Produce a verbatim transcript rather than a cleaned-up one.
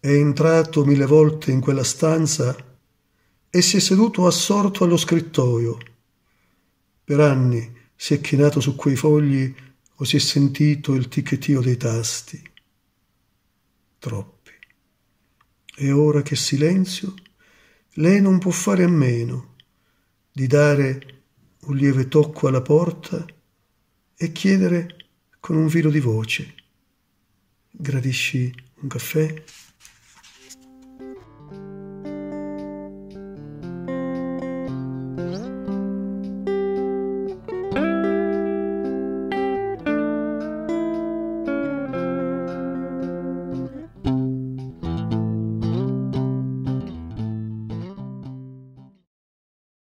È entrato mille volte in quella stanza e si è seduto assorto allo scrittoio. Per anni si è chinato su quei fogli o si è sentito il ticchettio dei tasti. Troppi. E ora che silenzio, lei non può fare a meno di dare un lieve tocco alla porta e chiedere con un filo di voce: gradisci un caffè?